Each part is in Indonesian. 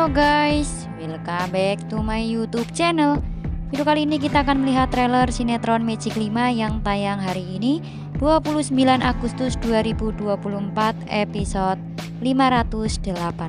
Halo guys, welcome back to my YouTube channel. Video kali ini kita akan melihat trailer sinetron Magic 5 yang tayang hari ini 29 Agustus 2024 episode 518.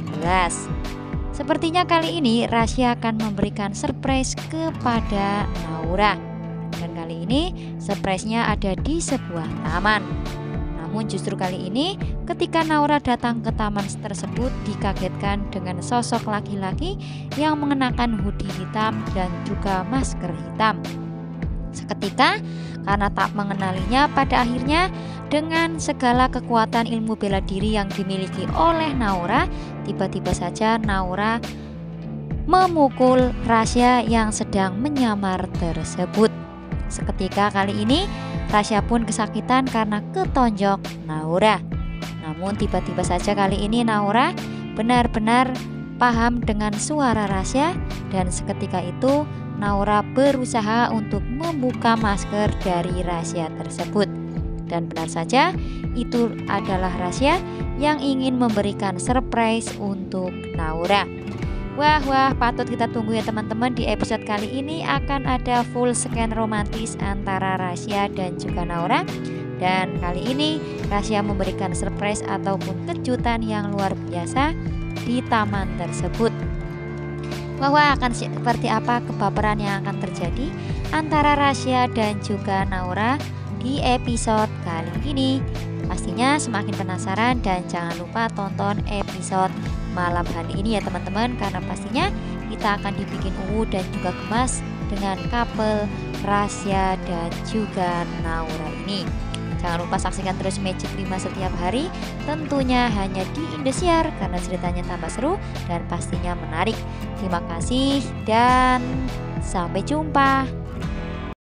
Sepertinya kali ini Rasya akan memberikan surprise kepada Naura. Dan kali ini surprise-nya ada di sebuah taman. Namun justru kali ini ketika Naura datang ke taman tersebut dikagetkan dengan sosok laki-laki yang mengenakan hoodie hitam dan juga masker hitam. Seketika karena tak mengenalinya, pada akhirnya dengan segala kekuatan ilmu bela diri yang dimiliki oleh Naura, tiba-tiba saja Naura memukul Rasya yang sedang menyamar tersebut. Seketika kali ini Rasya pun kesakitan karena ketonjok Naura. Namun tiba-tiba saja kali ini Naura benar-benar paham dengan suara Rasya, dan seketika itu Naura berusaha untuk membuka masker dari Rasya tersebut. Dan benar saja itu adalah Rasya yang ingin memberikan surprise untuk Naura. Wah, patut kita tunggu ya teman-teman. Di episode kali ini akan ada full scan romantis antara Rasya dan juga Naura. Dan kali ini Rasya memberikan surprise ataupun kejutan yang luar biasa di taman tersebut. Wah, akan seperti apa kebaperan yang akan terjadi antara Rasya dan juga Naura di episode kali ini? Pastinya semakin penasaran, dan jangan lupa tonton episode malam hari ini ya teman-teman, karena pastinya kita akan dibikin dan juga gemas dengan couple Rasya dan juga Naura ini. Jangan lupa saksikan terus Magic 5 setiap hari, tentunya hanya di Indosiar, karena ceritanya tambah seru dan pastinya menarik. Terima kasih dan sampai jumpa.